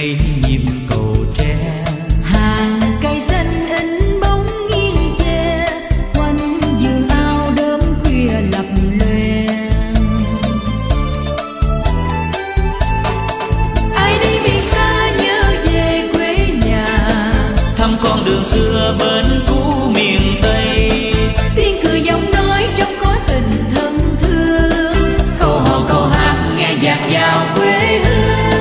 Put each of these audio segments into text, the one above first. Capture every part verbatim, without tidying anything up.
mấy nhịp cầu tre. Hàng cây xanh in bóng nghiêng che, quanh vườn ao đốm khuya lập lòe. Ai đi biển xa nhớ về quê nhà, Thăm con đường xưa bên cũ miền Tây. tiếng cười giọng nói trong có tình thân thương, câu hò câu hát nghe dạt dào quê hương.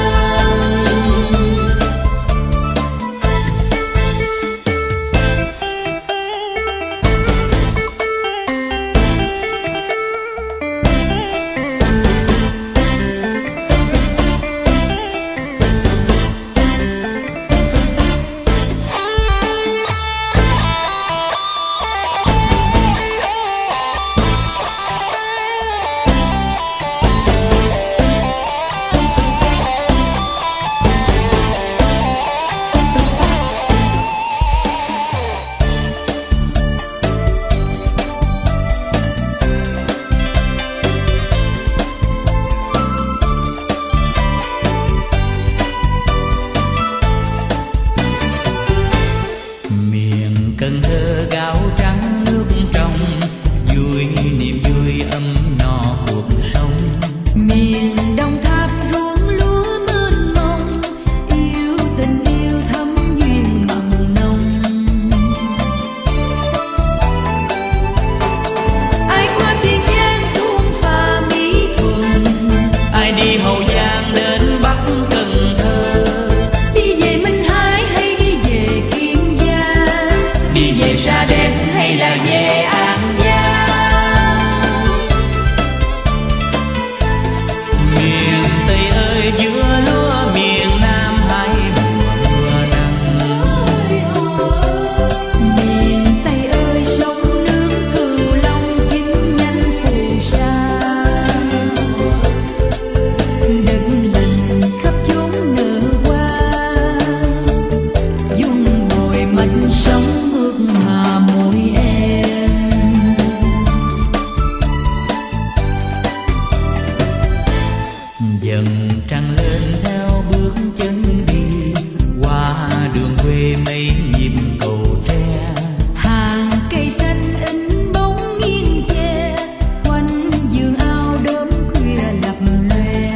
Cần Thơ gạo trắng nước trong, vui niềm vui ấm no cuộc sống. Miền Đông Tháp ruộng lúa mênh mông, yêu tình yêu thấm duyên mặn nồng. Ai qua Tiền Giang xuống phà Mỹ Thuận, Ai đi Hậu Giang đến Bắc Cần Thơ. đi về Minh Hải hay đi về Kiên Giang, Đi về Sa Đéc hay là về An Giang. miền Tây ơi giữa lúa miền Nam hai mùa nắng. Miền Tây ơi sông nước Cửu Long chín nhánh phù sa, đất lành khắp chốn nở hoa, dung bồi mạch sống mượt mà môi em. Dần trăng lên theo bước chân đi, qua đường quê mấy nhịp cầu tre. Hàng cây xanh in bóng nghiêng che, quanh vườn ao đốm khuya lập lòe.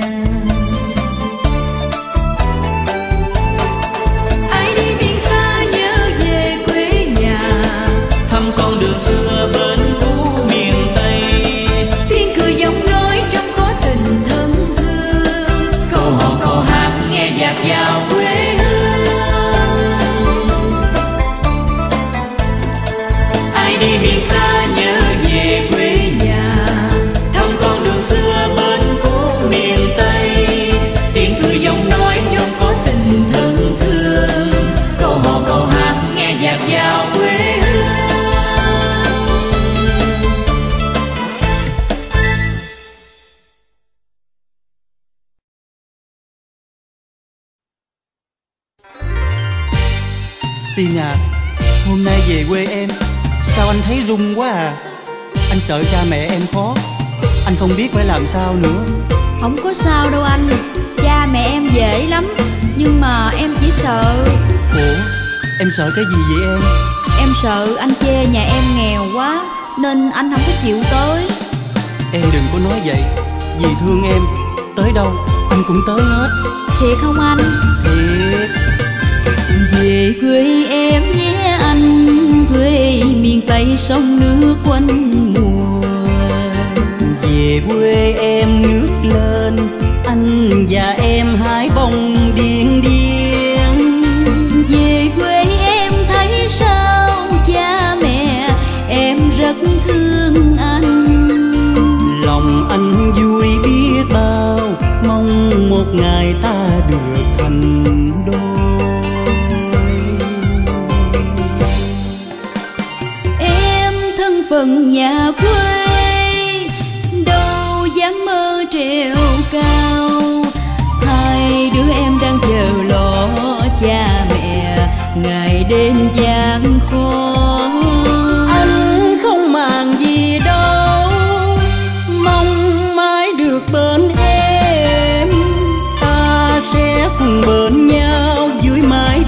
Ai đi biển xa nhớ về quê nhà, Thăm con đường xưa bên cũ miền Tây. tiếng cười giọng nói trong có tình thân thương, câu hò câu hát nghe dạt dào quê hương. Ai đi biển xa nhớ về quê nhà, Thăm con đường xưa bên cũ miền Tây. tiếng cười giọng nói trong có tình thân thương, câu hò câu hát nghe dạt dào quê hương. Tiên à, hôm nay về quê em, sao anh thấy run quá à? Anh sợ cha mẹ em khó, anh không biết phải làm sao nữa. Không có sao đâu anh, cha mẹ em dễ lắm, nhưng mà em chỉ sợ. Ủa, em sợ cái gì vậy em? Em sợ anh chê nhà em nghèo quá, nên anh không có chịu tới. Em đừng có nói vậy, vì thương em, tới đâu anh cũng tới hết. Thiệt không anh? Thiệt. Về quê em nhé anh, quê miền Tây sông nước quanh mùa. Về quê em nước lên, anh và em hái bông điên điên. Về quê em thấy sao cha mẹ em rất thương anh. Lòng anh vui biết bao, mong một ngày ta được thành đôi. Em thân phận nhà quê, đâu dám mơ trèo cao. Hai đứa em đang chờ lo cha mẹ, ngày đêm gian khó. Anh không màng gì đâu, mong mãi được bên em, ta sẽ cùng bên nhau.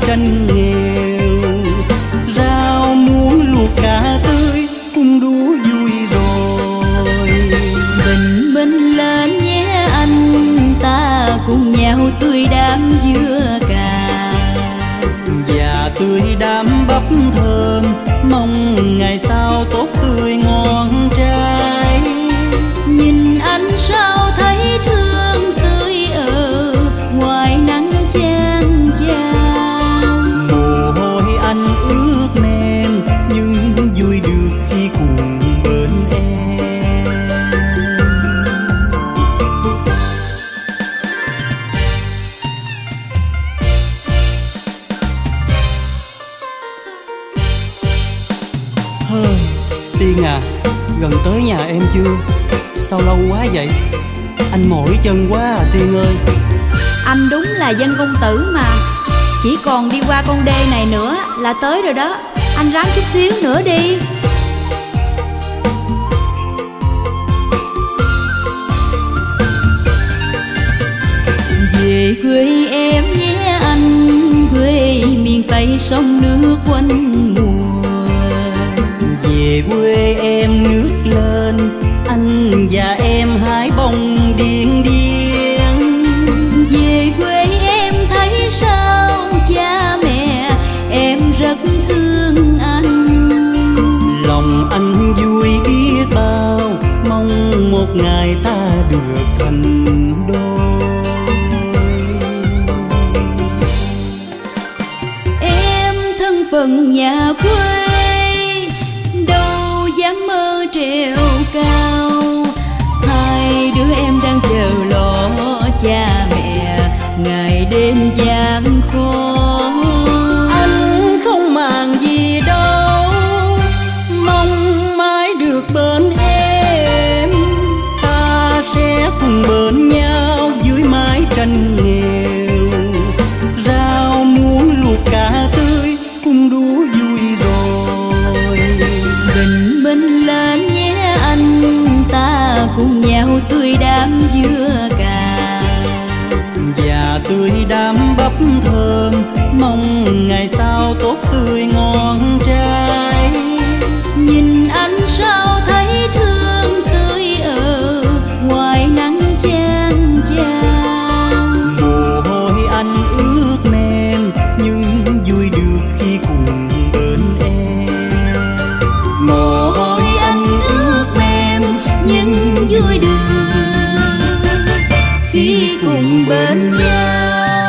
tranh nghèo. Rau muống luộc cá tươi cũng đủ vui rồi. Bình minh lên nhé anh, ta cùng nhau tươi đám dưa cà. Và tươi đám bắp thơm, mong ngày sau tốt tươi ngon trái. Nhìn anh sao thấy thương tươi ở ngoài nắng chang chang. Mồ hôi anh ướt mềm, nhưng vui được khi cùng bên em. Hơ, Tiên à, gần tới nhà em chưa? Sao lâu quá vậy? Anh mỏi chân quá à Tiên ơi. Anh đúng là dân công tử mà. Chỉ còn đi qua con đê này nữa là tới rồi đó. Anh ráng chút xíu nữa đi. Về quê em nhé anh, quê miền Tây sông nước quanh mùa. Về quê em nước lên, anh và em hái bông điên điên. Về quê em thấy sao cha mẹ em rất thương anh. Lòng anh vui biết bao, mong một ngày ta được thành đôi. Em thân phận nhà quê, đâu dám mơ trèo cao. Hai đứa em đang chờ lo cha mẹ ngày đêm gian khó. Anh không màng gì đâu, mong mãi được bên em. Ta sẽ cùng bên nhau dưới mái tranh nghèo. Rau muống luộc cá tươi cũng đủ vui rồi. Bình minh lên nhé anh, ta cùng nhau tươi đám dưa cà. Và tươi đám bắp thơm, mong ngày sau tốt tươi ngon trái. Nhìn anh sao thấy thương tươi ở ngoài nắng chang chang. Mồ hôi anh ướt mềm, nhưng vui được khi cùng bên em. Mồ hôi anh ướt mềm, nhưng vui được khi cùng bên nhau.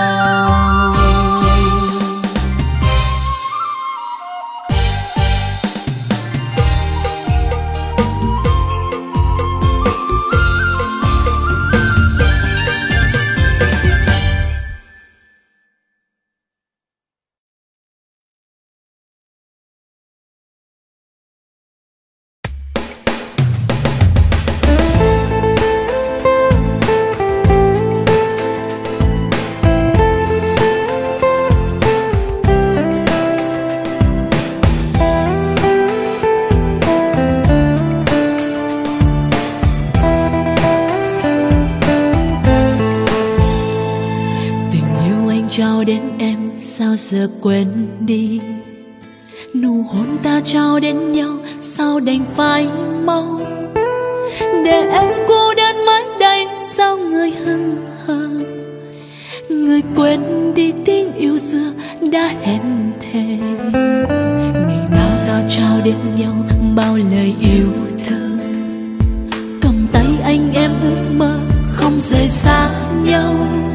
Trao đến em sao giờ quên đi. Nụ hôn ta trao đến nhau sao đành phải mau. Để em cô đơn mãi đây sao người hững hờ. Người quên đi tiếng yêu xưa đã hẹn thề. Ngày nào ta trao đến nhau bao lời yêu thương. Cầm tay anh em ước mơ không rời xa nhau.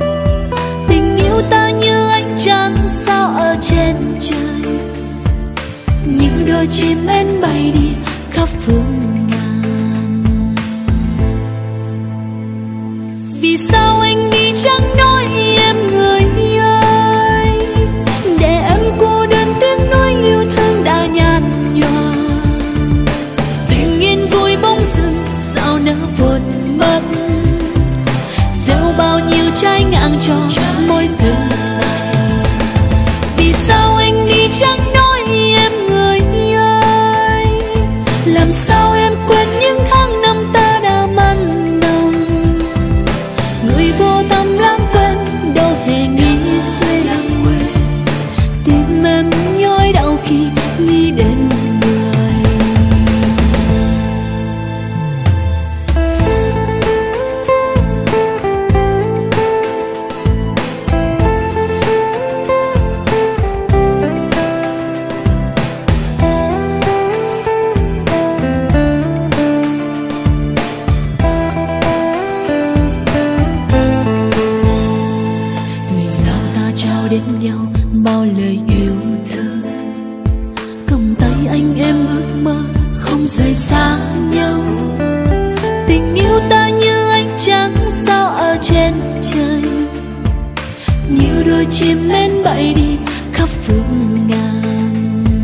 Ta như ánh trăng sao ở trên trời, như đôi chim én bay đi khắp phương ngàn. Vì sao anh đi chẳng nói em người ơi, để em cô đơn tiếng nói yêu thương đã nhạt nhòa. Tình yên vui bóng rừng sao nỡ vụt mất, gieo bao nhiêu trái ngang cho môi rừng này. Vì sao anh đi chẳng nói em người ơi, làm sao em quên những tháng năm ta đã mặn nồng. Người vô tâm lãng quên đâu hề nghĩ suy, đến nhau bao lời yêu thương. Cầm tay anh em ước mơ không rời xa nhau. Tình yêu ta như ánh trăng sao ở trên trời, như đôi chim én bay đi khắp phương ngàn.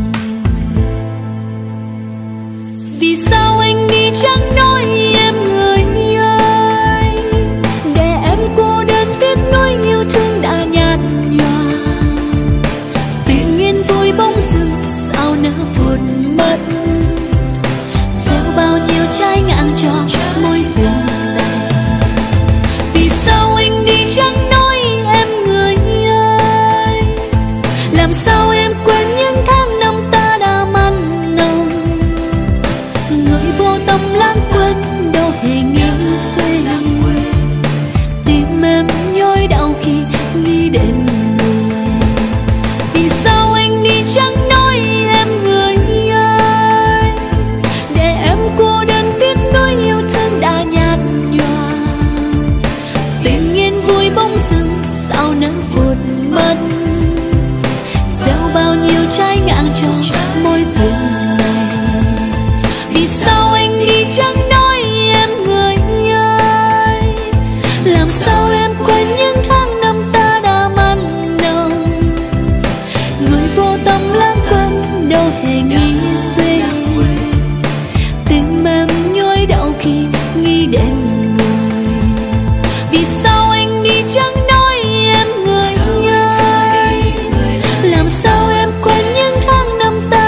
Vì sao anh đi chẳng nói em người ơi, để em cô đơn tiếc nuối yêu thương đã nhạt nhòa. Tự nhiên vui bóng rừng sao nỡ vụt mất, gieo bao nhiêu trái ngang cho môi rừng này. Vì sao anh đi chẳng nói em người ơi, làm sao em quên những tháng năm ta đã mặn nồng. Người vô tâm lãng quên đâu hề nghĩ suy, tim em nhói đau khi nghĩ đến người. Vì sao anh đi chẳng nói em người ơi, để em cô đơn tiếc nuối yêu thương đã nhạt nhòa. Tự nhiên vui bóng rừng sao nỡ vụt mất, gieo bao nhiêu trái ngang cho môi rừng này. Vì sao anh đi chẳng nói em người ơi, làm sao em quên những tháng năm ta đã mặn nồng. Người vô tâm lãng quên đâu hề nghĩ suy, tim em nhói đau khi nghĩ đến người. Vì sao anh đi chẳng nói em người ơi, làm sao em quên những tháng năm ta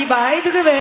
chị Bảy thưa quý vị.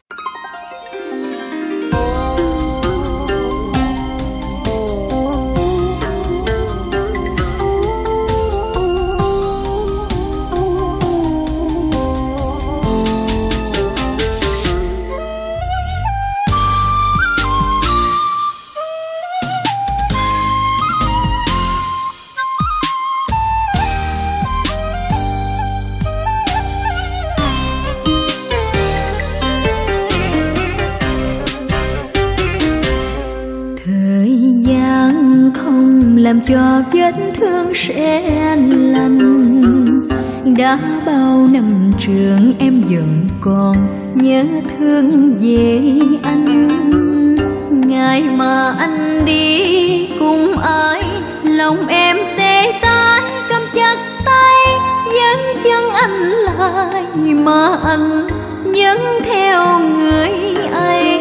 Làm cho vết thương sẽ lành. Đã bao năm trường em vẫn còn nhớ thương về anh. Ngày mà anh đi cùng ai, lòng em tê tái cầm chặt tay. Vẫn chân anh lại mà anh vẫn theo người ấy.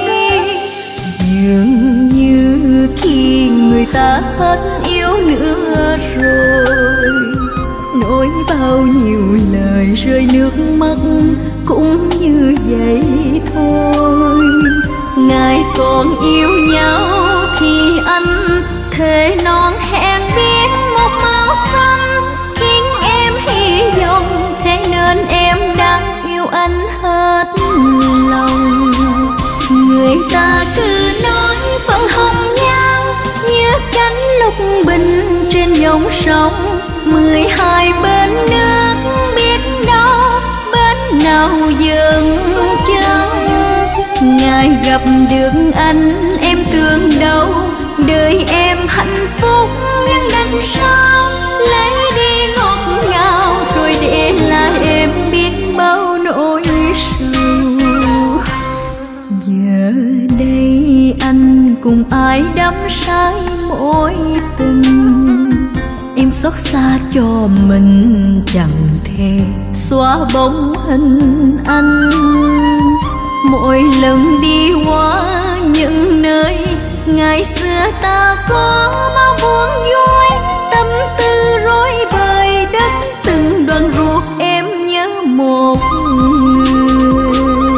Dường như khi người ta hết yêu nữa rồi, nỗi bao nhiêu lời rơi nước mắt cũng như vậy thôi. Ngày còn yêu nhau thì anh thề non hẹn biết một màu xanh, khiến em hy vọng, thế nên em đã yêu anh hết lòng. Người ta cứ nói phần hồng nhan như cánh lục bình trên dòng sông. Mười hai bên nước biết đâu bên nào dừng chân. Ngày gặp được anh em tưởng đâu đời em hạnh phúc, nhưng đành sao lấy đi ngọt ngào rồi để lại em biết bao nỗi sầu. Giờ đây anh cùng ai đắm say mối tình, em xót xa cho mình chẳng thể xóa bóng hình anh. Mỗi lần đi qua những nơi ngày xưa ta có bao buồn vui, tâm tư rối bời đất từng đoàn ruột em nhớ một người.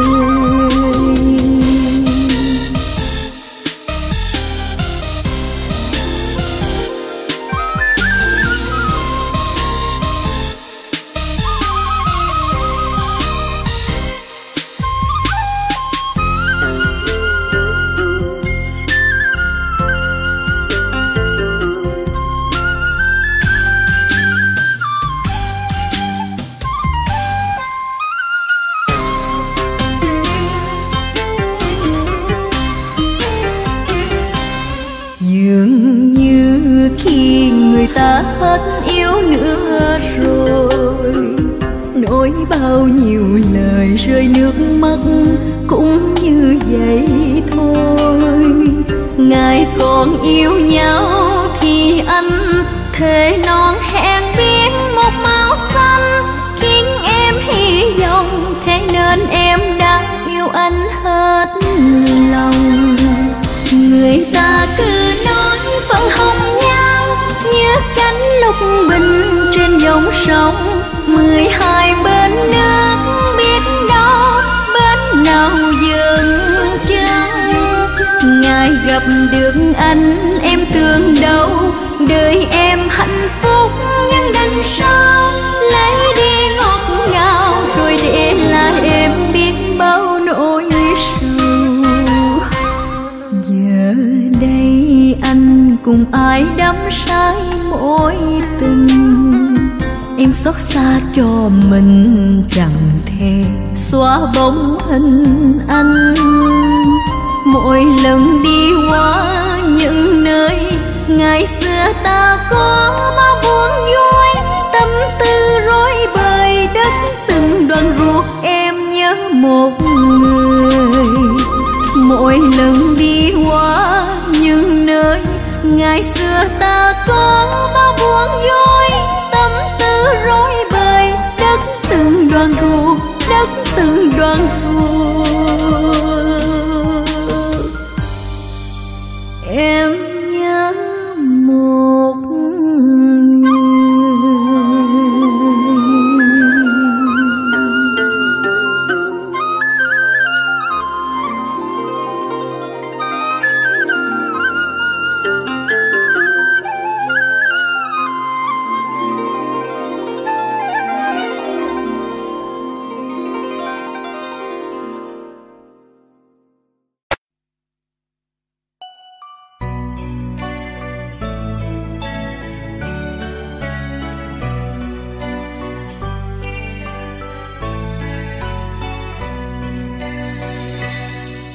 Dường như khi người ta hết yêu nữa rồi, nỗi bao nhiêu lời rơi nước mắt cũng như vậy thôi. Ngày còn yêu nhau thì anh thề non hẹn biết một màu xanh, khiến em hy vọng, thế nên em đã yêu anh hết lòng. Người ta cứ nói phần hồng nhan như cánh lục bình trên dòng sông. Mười hai bên nước biết đâu bên nào dừng chân. Ngày gặp được anh em tưởng đâu đời em hạnh phúc, nhưng đành sao lấy đi ngọt ngào rồi để lại em biết bao nỗi sầu. Giờ đây anh cùng ai đắm say mối tình, em xót xa cho mình chẳng thể xóa bóng hình anh. Mỗi lần đi qua những nơi ngày xưa ta có bao buồn vui, tâm tư rối bời đất từng đoàn ruột em nhớ một người. Mỗi lần đi qua những nơi ngày xưa ta có bao buồn vui, tâm tư rối bời đất từng đoàn ruột, đất từng đoàn ruột em nhớ một người.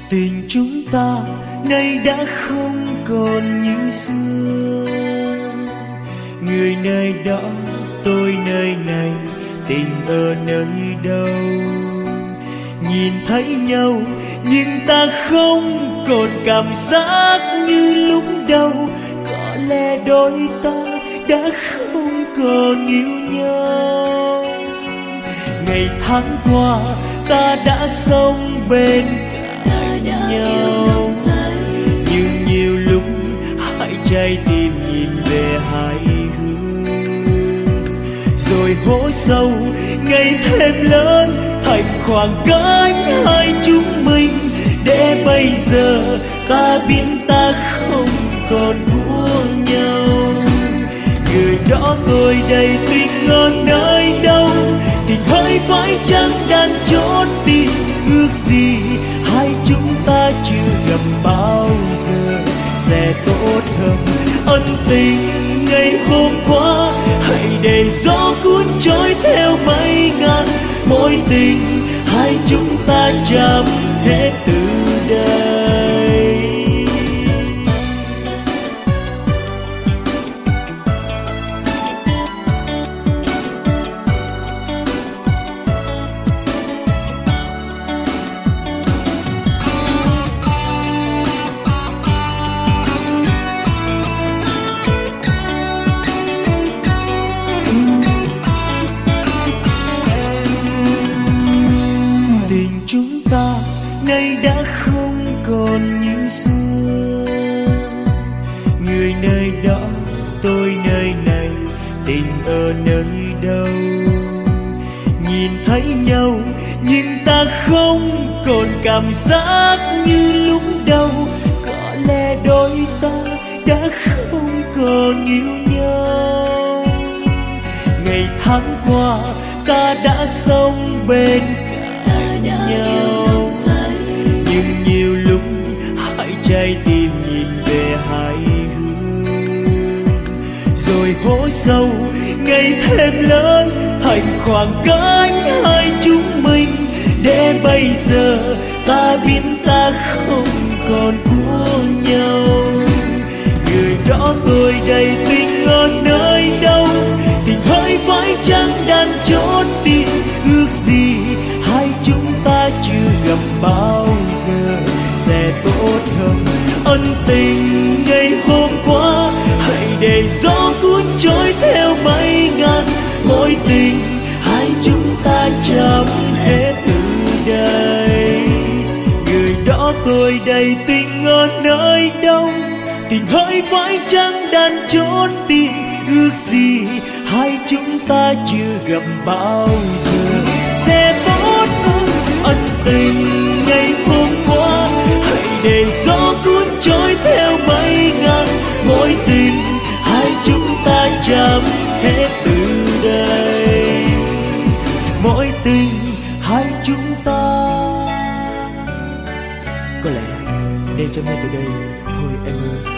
Tình chúng ta nay đã không còn như xưa, người nơi đó tôi nơi này, tình ở nơi đâu. Nhìn thấy nhau nhưng ta không còn cảm giác như lúc đầu, có lẽ đôi ta đã không còn yêu nhau. Ngày tháng qua ta đã sống bên cạnh nhau, nhưng nhiều lúc hai trái tim nhìn về hai hướng, rồi hố sâu ngày thêm lớn thành khoảng cách hai chúng mình. Để bây giờ ta biết ta không còn của nhau, người đó tôi đây tình ở nơi đâu, tình hơi phải chăng đang chốn tìm ước gì hai chúng ta chưa gặp bao giờ sẽ tốt hơn. Ân tình ngày hôm qua hãy để gió cuốn trôi theo mây ngàn, mối tình hai chúng ta chạm hết từ đây. Nay đã không còn như xưa, người nơi đó tôi nơi này, tình ở nơi đâu. Nhìn thấy nhau nhưng ta không còn cảm giác như lúc đầu, có lẽ đôi ta đã không còn yêu nhau. Ngày tháng qua ta đã sống bên cạnh nhau, nhưng nhiều lúc hai trái tim nhìn về hai hướng, rồi hố sâu ngày thêm lớn thành khoảng cách hai chúng mình. Để bây giờ ta biết ta không còn của nhau, người đó tôi đây tình ở nơi đâu, tình hơi phải chăng đang chốn tìm ước gì hai chúng ta chưa gặp bao giờ sẽ tốt hơn. Ân tình ngày hôm qua hãy để gió cuốn trôi theo mây ngàn, mối tình hai chúng ta chạm hết từ đây. Người đó tôi đây tình ở nơi đâu, tình hơi phải chăng đang trốn tìm ước gì hai chúng ta chưa gặp bao giờ sẽ tốt hơn. Ân tình ngày hôm qua hãy để gió cuốn trôi theo mây ngàn, mối tình hai chúng ta chạm hết từ đây. Mối tình hai chúng ta có lẽ nên chấm hết từ đây thôi em ơi.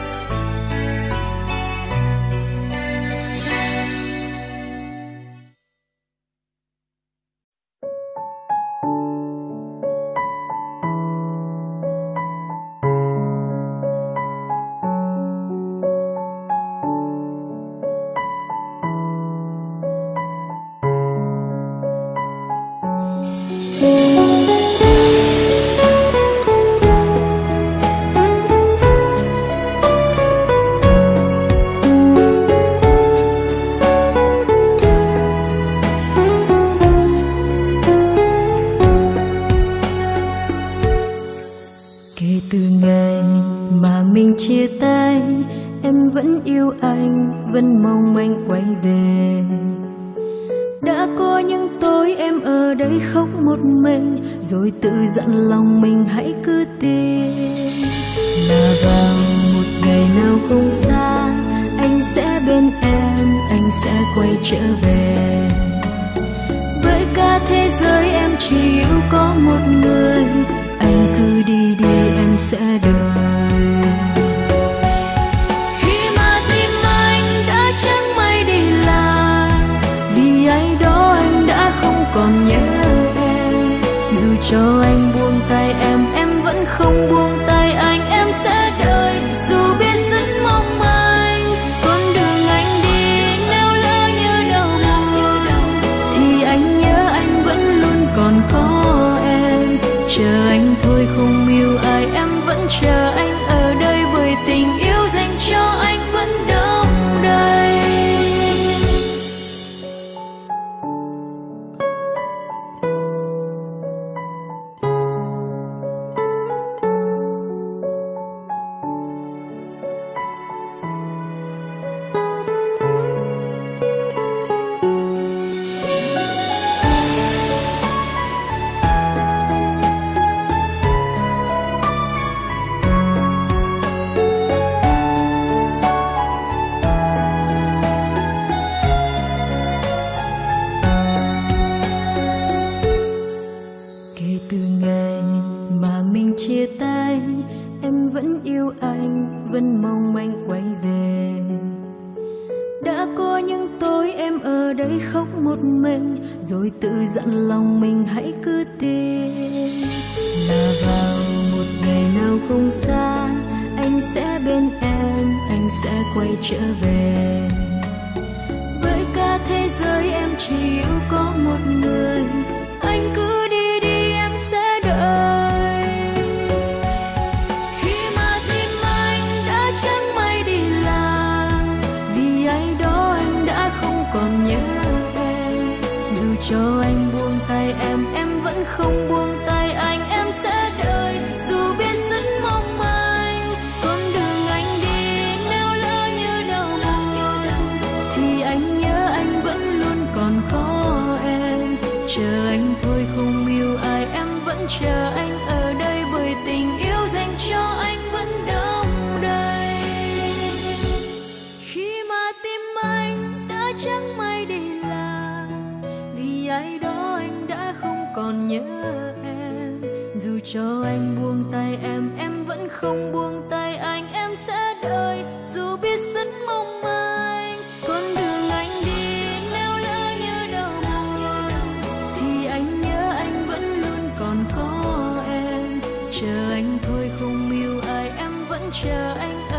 vẫn mong anh quay về. Đã có những tối em ở đây khóc một mình, rồi tự dặn lòng mình hãy cứ tin là vào một ngày nào không xa, anh sẽ bên em, anh sẽ quay trở về. Với cả thế giới em chỉ yêu có một người, anh cứ đi đi em sẽ đợi. Khi mà tim anh đã chẳng may đi là vì ai đó anh đã không còn nhớ em. Dù cho anh buông tay em, em vẫn vẫn không buông tay anh, em sẽ đợi dù biết rất mong manh. Con đường anh đi nếu lỡ như đầu buồn thì anh nhớ anh vẫn luôn còn có em. Chờ anh thôi không yêu ai, em vẫn chờ anh ở đây, bởi tình yêu dành cho anh vẫn đong đầy. Chia tay em vẫn yêu anh, vẫn mong anh quay về. Đã có những tối em ở đây khóc một mình, rồi tự dặn lòng mình hãy cứ tin là vào một ngày nào không xa anh sẽ bên em, anh sẽ quay trở về. Bởi cả thế giới em chỉ yêu có một người, anh cứ đi đi em sẽ đợi. Còn nhớ em, dù cho anh buông tay em, em vẫn không buông tay anh, em sẽ đợi dù biết rất mong manh. Con đường anh đi nếu lỡ như đầu buồn thì anh nhớ anh vẫn luôn còn có em. Chờ anh thôi không yêu ai, em vẫn chờ anh ở đây, bởi tình yêu dành cho anh vẫn đong đầy. Khi mà tim anh đã chẳng may đi làm, vì ai đó anh đã không còn nhớ em. Dù cho anh buông tay em, em vẫn không buông tay anh, em sẽ đợi dù biết rất mong manh. Con đường anh đi nếu lỡ như đầu buồn thì anh nhớ anh vẫn luôn còn có em. Chờ anh thôi không yêu ai, em vẫn chờ anh